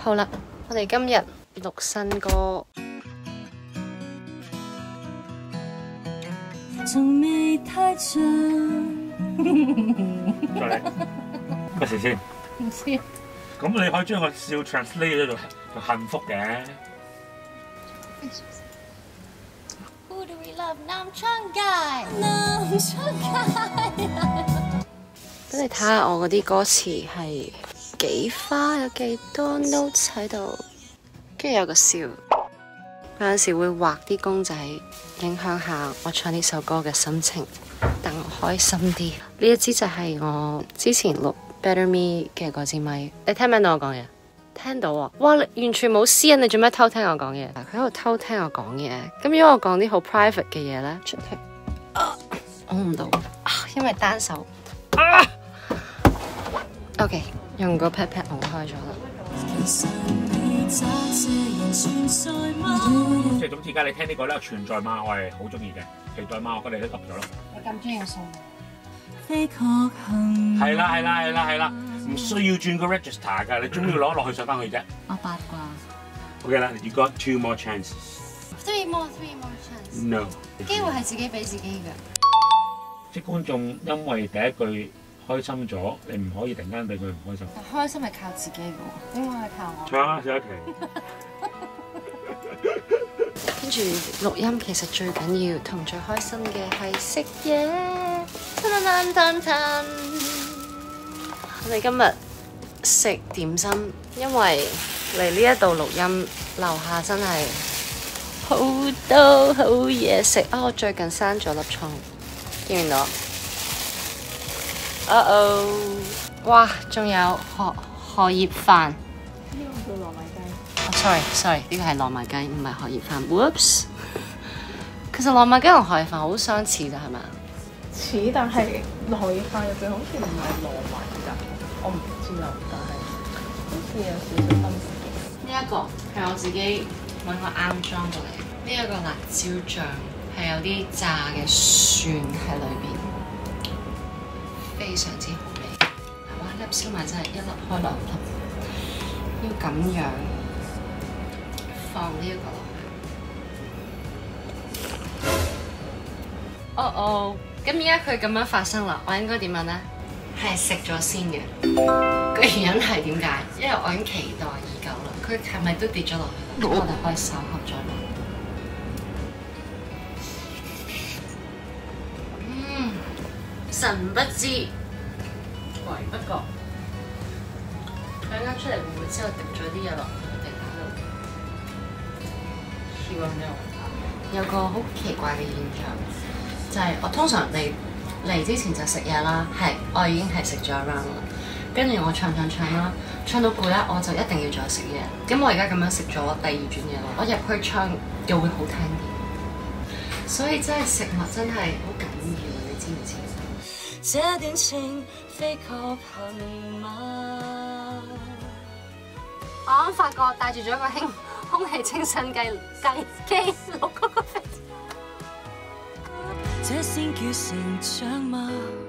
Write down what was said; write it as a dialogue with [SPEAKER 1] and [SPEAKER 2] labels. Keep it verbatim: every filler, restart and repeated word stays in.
[SPEAKER 1] 好啦，我哋今日錄新歌。
[SPEAKER 2] 仲未太長。
[SPEAKER 3] 再嚟，乜事先？
[SPEAKER 2] 唔知。
[SPEAKER 3] 咁你可以將個笑 translate 咗做做幸福嘅。
[SPEAKER 2] Who do we love？ 南昌街。南昌街。
[SPEAKER 1] 等你睇下我嗰啲歌詞係幾花，有幾多 notes 喺度，跟住有個笑。有陣時會畫啲公仔，影響下我唱呢首歌嘅心情，等我開心啲。呢一支就係我之前錄 Better Me 嘅嗰支咪。你聽唔聽到我講嘢？聽到啊！哇，你完全冇私隱，你做咩偷聽我講嘢？佢喺度偷聽我講嘢。咁如果我講啲好 private 嘅嘢咧，出聽，我唔到，因為單手。啊、OK， 用個 pat pat 我開咗啦。
[SPEAKER 3] 即係總之，而家你聽呢個咧存在嗎？我係好中意嘅，期待嗎？我覺得你都揼咗咯。
[SPEAKER 1] 我咁中意送
[SPEAKER 2] 非確幸。
[SPEAKER 3] 係啦係啦係啦係啦，唔需要轉個 register 㗎，你終於攞落去上翻去啫。
[SPEAKER 2] 我八卦。
[SPEAKER 3] OK 啦 ，you got two more chances。
[SPEAKER 1] Three more, three more chance。
[SPEAKER 3] No。
[SPEAKER 1] 機會係自己俾自己嘅。
[SPEAKER 3] 即係觀眾因為第一句開心咗，你唔可以突然間俾佢唔開心。
[SPEAKER 1] 但開心係靠自己嘅喎，點解係靠我？
[SPEAKER 3] 唱啊，小一期。
[SPEAKER 1] 跟住錄音其實最緊要同最開心嘅係食嘢。噔噔噔噔，我哋今日食點心，因為嚟呢一度錄音，樓下真係好多好嘢食啊！我最近生咗粒瘡，見唔到？啊哦！哇，仲有荷荷葉飯。呢個叫糯米雞。哦，sorry sorry，呢個係糯米雞，唔係荷葉飯。Whoops！其實糯米雞同荷葉飯好相似㗎，係咪啊？
[SPEAKER 4] 似，但係荷葉飯入邊好似唔係糯米㗎，我唔知啊，但係好似有少少分別。
[SPEAKER 1] 呢一個係我自己揾個啱裝過嚟。呢一個辣椒醬係有啲炸嘅蒜喺裏邊，非常之好味。哇！粒燒賣真係一粒開兩粒，要咁樣放呢一個落去。哦哦，咁而家佢咁樣發生啦，我應該點樣呢？係食咗先嘅。個原因係點解？因為我已經期待已久啦。佢係咪都跌咗落去？咁我哋可以稍後再攞。嗯，神不知鬼不覺，佢啱出嚟會唔會之後滴咗啲嘢落去地下度？跳咁樣，有個好奇怪嘅現象，就係、是、我通常嚟嚟之前就食嘢啦，係我已經係食咗一 round 啦。跟住我唱唱唱啦，唱到攰啦，我就一定要再食嘢。咁我而家咁樣食咗第二轉嘢啦，我入去唱又會好聽啲。所以真係食物真係好緊要，你知唔知？
[SPEAKER 2] 這段情非確幸嗎？
[SPEAKER 1] 我啱發覺帶住咗一個空空氣清新機計機錄嗰個飛。
[SPEAKER 2] 這先叫成長嗎？